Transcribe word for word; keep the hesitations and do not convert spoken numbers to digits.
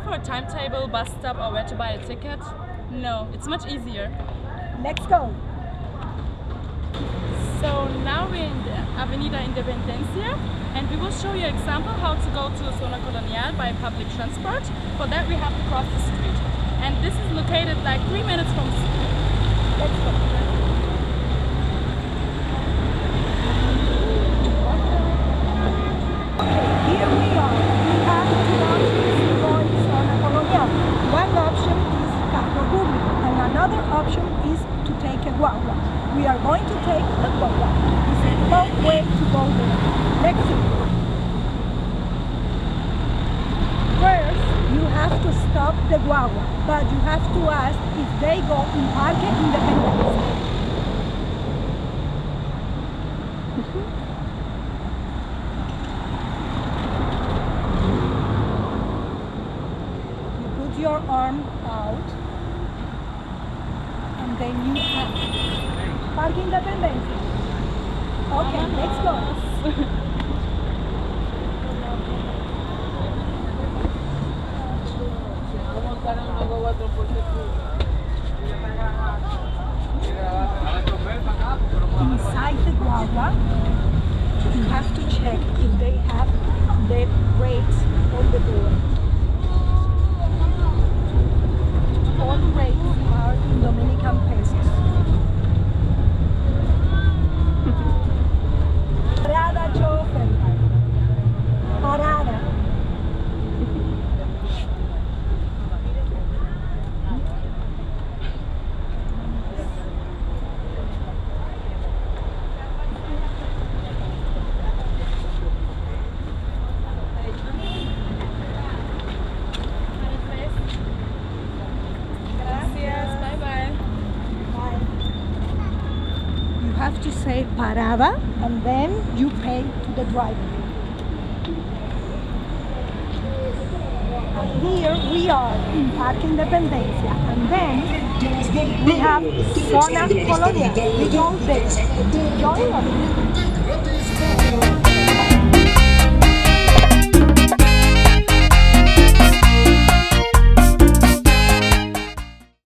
for a timetable, bus stop, or where to buy a ticket? No, it's much easier. Let's go. So now we're in the Avenida Independencia, and we will show you an example how to go to Zona Colonial by public transport. For that we have to cross the street. And this is located like three minutes from the street. Let's go. Here we are. We have two options to go in Zona Colonial. One option is carro público, and another option is to take a guagua. We are going to take the guagua. It's a long way to go there. Let's see. First, you have to stop the guagua, but you have to ask if they go in Parque Independencia. Your arm out, and then you have Parque Independencia. Okay, let's go. Inside the guagua, you have to check if they have the rates on the door. All rates are in Dominican pesos. Parada, chauffeur. Parada. You have to say parada, and then you pay to the driver. And here we are in Parque Independencia, and then we have Zona Colonial. We go there. Join us.